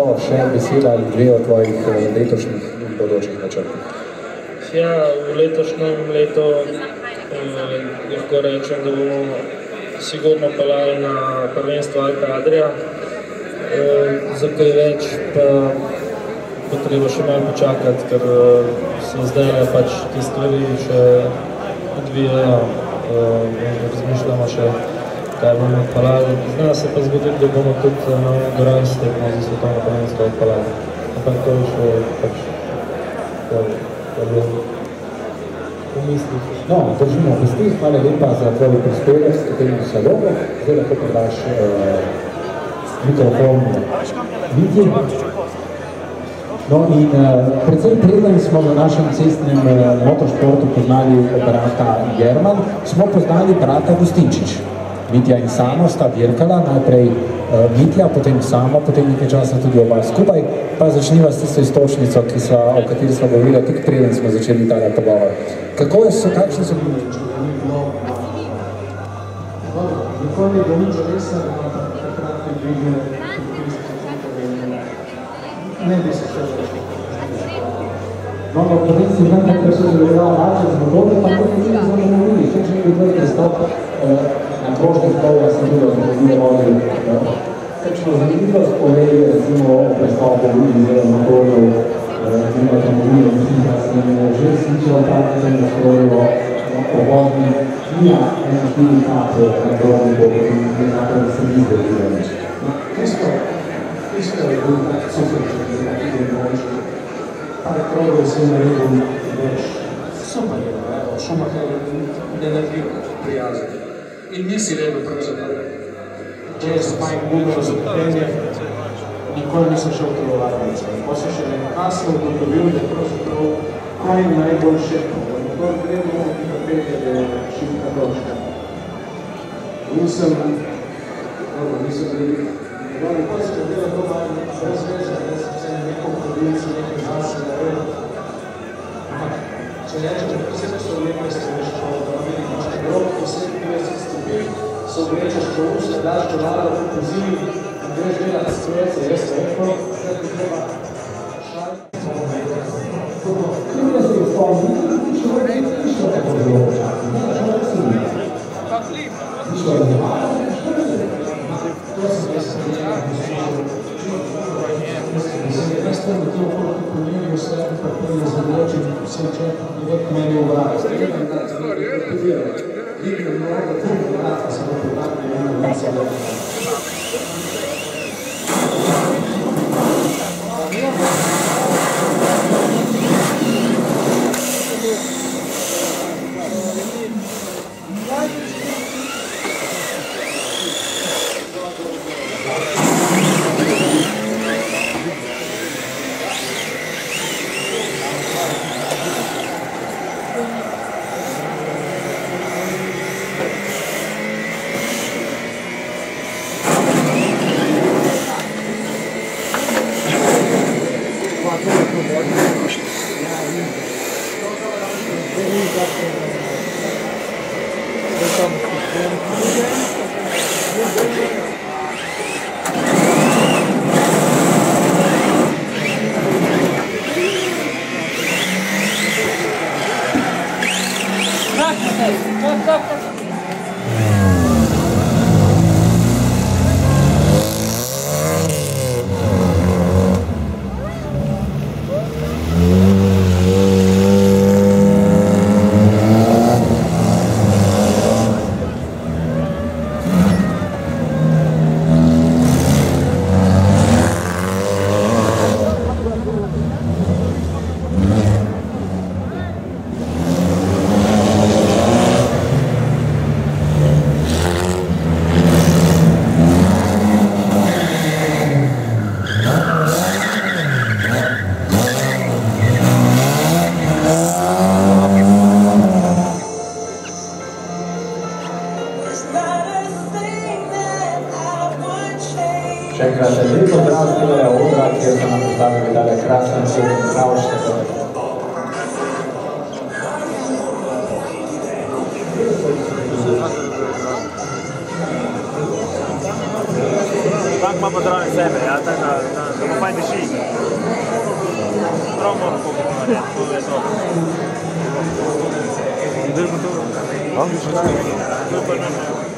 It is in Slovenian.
Tako, še beseda ali dve o tvojih letošnjih in bodočih načrtih. Ja, v letošnjem letu lahko rečem, da bomo sigurno pelali na prvenstvo Alpe Adria. Za kaj več pa bo treba še malo počakati, ker se zdaj pač te stvari še odvijajo. Razmišljamo še, kaj bomo odpeljali. Zna se pa zgoditi, da bomo tudi na Gorans tekmo za svetovno prvenstvo odpeljali. Ampak to je še pač problem v mislih. No, držimo pesti. Hvala lepa za tvoj prispevek, s katerim se dobro. Zdaj lahko predaš mikrofon Viti. No in predvsem preden smo v našem cestnem motošportu poznali brata German, smo poznali brata Gustinčič. Mitja in Samo sta dirkala, najprej Mitja, potem Samo, potem nekaj časa tudi oba skupaj, pa začniva s tisto istočnico, o kateri smo govorili, tik preden smo začeli tale pogovor. Kakšni so bili? Nikoli je bilo nič resno, da ima takrat predvidne ne bi se še No, potem si vem, ker so želevala vače z motorne, pa tudi ni zanimljivili. Še če nekaj tvoj pristop na krožnih polja sem bilo zanimljivo. Kakšno zanimljivost povej, recimo, o pristopu iz motorjev, recimo avtomobilov, mislim, da sem že sličal praktično nastrojivo o vozni knija, eno 4 kape na krožnih polja, nekako da se ni zdržilo več. Tisto je bil super, da je mogoče. Par krogov se je naredil več. Super je, Schumacher ne naredi prijazen. In nisi redel pravzaprav. Če je Spike Google zapotenje, nikoli nisem šel v telovadnico. Pa se še nekasno ugotovil, da je pravzaprav kaj najbolj šepno. Motor gledamo, ki napet je šipka točka. Nisem gledal. Dobro, pa se dela to malo brez veze, da se vse neko provinci, nekaj zase naredil. Ampak, če rečem, vse so lepe stvari ščovalo, da vidi imaš grob, posebno 50 stopil, se oblečeš čovu, se daš čovalo po zimi, in greš delati strojce, jaz se rekel, da ti treba šaliti. Kaj da se je spomnil, ni šlo tako zelo počasno, ne, šlo da si ni. Ni šlo da zelo. To sem jaz da to okolko pomenijo vse, pa prvi zadočen, vse čep, nekaj meni v vrata. Nekaj mnogo, tudi v vrata se bo pripravljeno eno vrata. Še enkrat, lepo zdrav z tega odra, kjer so nam postavili tale krasne vsega pravšnje. ima pa zraven sebe, ja, tako da mu fajn diši. Prav moram pokupiti narediti, to je to. Držimo to.